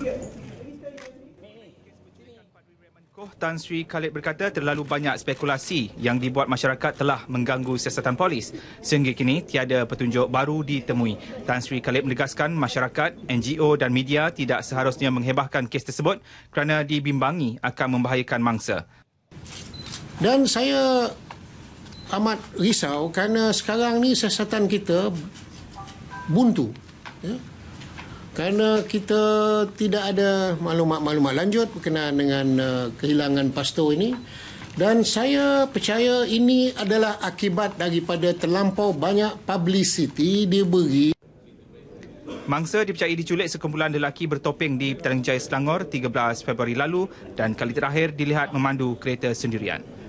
Tan Sri Khalid berkata terlalu banyak spekulasi yang dibuat masyarakat telah mengganggu siasatan polis. Sehingga kini tiada petunjuk baru ditemui. Tan Sri Khalid menegaskan masyarakat, NGO dan media tidak seharusnya menghebahkan kes tersebut kerana dibimbangi akan membahayakan mangsa. Dan saya amat risau kerana sekarang ni siasatan kita buntu. Ya? Kerana kita tidak ada maklumat-maklumat lanjut berkenaan dengan kehilangan pastor ini. Dan saya percaya ini adalah akibat daripada terlampau banyak publicity diberi. Mangsa dipercayai diculik sekumpulan lelaki bertopeng di Petaling Jaya, Selangor 13 Februari lalu dan kali terakhir dilihat memandu kereta sendirian.